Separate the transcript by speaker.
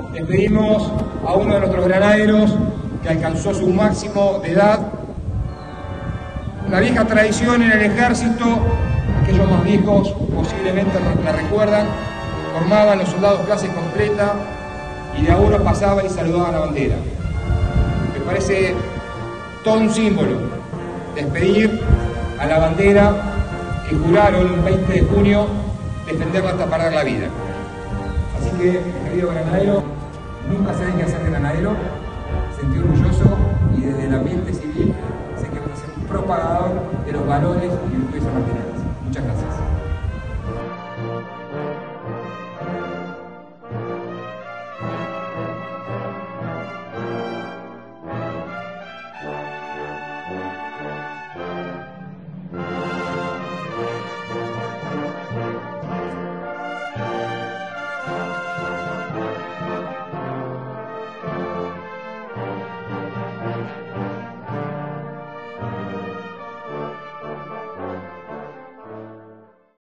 Speaker 1: Despedimos a uno de nuestros granaderos que alcanzó su máximo de edad. La vieja tradición en el ejército, aquellos más viejos posiblemente la recuerdan, formaban los soldados clase completa y de a uno pasaban y saludaban la bandera. Me parece todo un símbolo despedir a la bandera que juraron el 20 de junio defenderla hasta perder la vida. Así que, querido granadero, nunca se deje hacer granadero, sentí orgulloso y desde el ambiente civil sé que vas a ser un propagador de los valores y virtudes sanmartinanas. Muchas gracias.